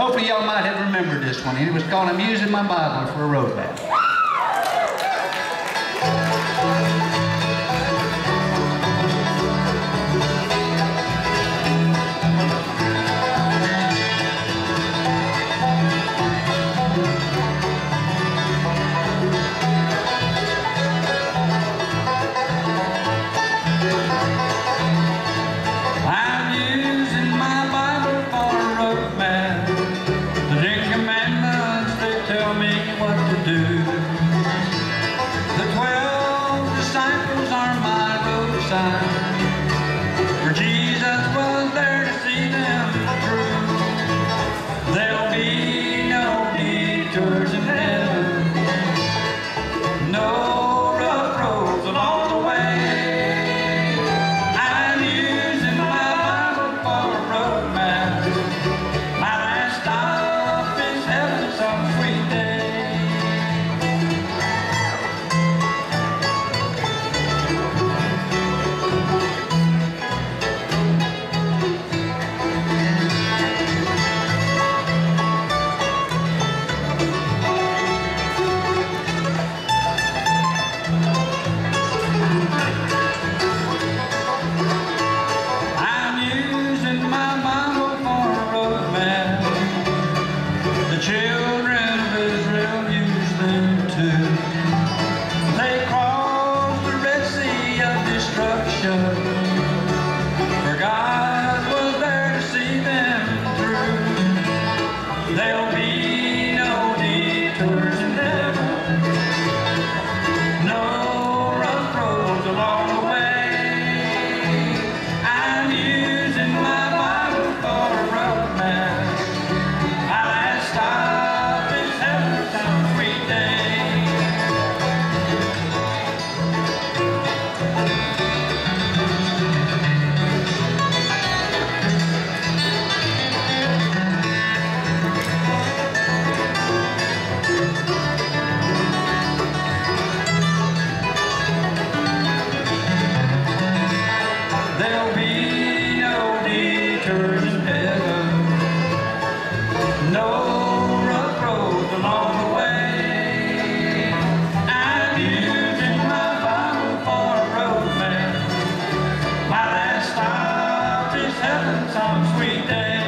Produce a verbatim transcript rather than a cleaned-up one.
Hopefully y'all might have remembered this one. It was called I'm Using My Bible for a Road Map. For Jesus was there to see them through. There'll be no detours in heaven, no rough roads along the way. I'm using my Bible for a road map. My last stop is heaven some sweet day. Children of Israel used them too. They crossed the Red Sea of destruction, for God was there to see them through. There'll be no detours in heaven, no rough roads along the way. I'm using my Bible for a road map. There'll be no detours in heaven, no rough roads along the way. I'm using my Bible for a road map. My last stop is heaven some sweet day.